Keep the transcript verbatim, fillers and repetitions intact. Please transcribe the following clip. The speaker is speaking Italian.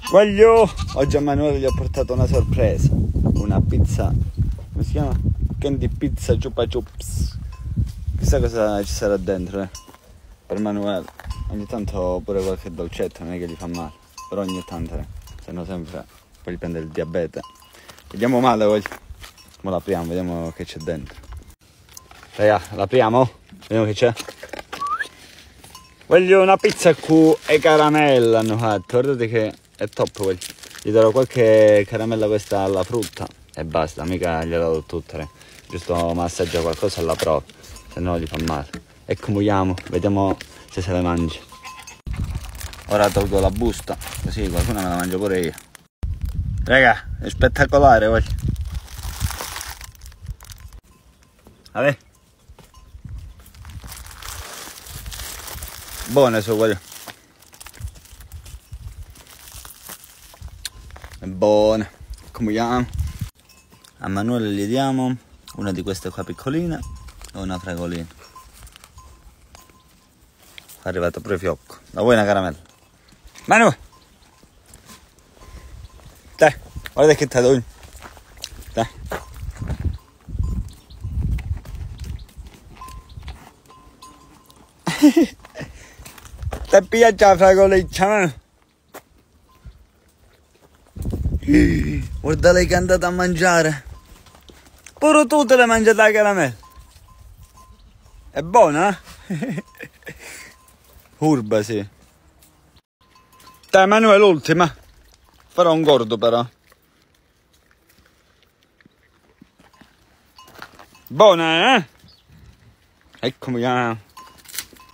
Voglio! Oggi a Emanuele gli ho portato una sorpresa. Una pizza. Come si chiama? Candy pizza chupa chups. Chissà cosa ci sarà dentro, eh. Per Emanuele. Ogni tanto pure qualche dolcetto, non è che gli fa male. Però ogni tanto, eh. Se no sempre poi gli prende il diabete. Vediamo male voglio. Ora l'apriamo, vediamo che c'è dentro. Raga, l'apriamo? Vediamo che c'è. Voglio una pizza con e caramella hanno fatto. Guardate che è top voglio. Gli darò qualche caramella questa alla frutta e basta, mica gliela do tutte. Giusto massaggia qualcosa e la provo, se no gli fa male. E comuniamo, vediamo se se le mangia. Ora tolgo la busta, così qualcuna me la mangio pure io. Raga, è spettacolare voglio. Vabbè. Buone so voglio. È buona. Comuniamo. A Emanuele gli diamo una di queste qua piccoline e una fragolina. È arrivato pure fiocco. La vuoi una caramella? Manu! Dai, guarda che ti do. Dai. Ti piace la fragolina? Guarda lei che è andata a mangiare. Pure tu te l'hai mangiata la caramella. È buona, eh? Urba, sì. Dai, Emanuele, l'ultima. Farò un gordo, però. Buona, eh? Eccomi, ah.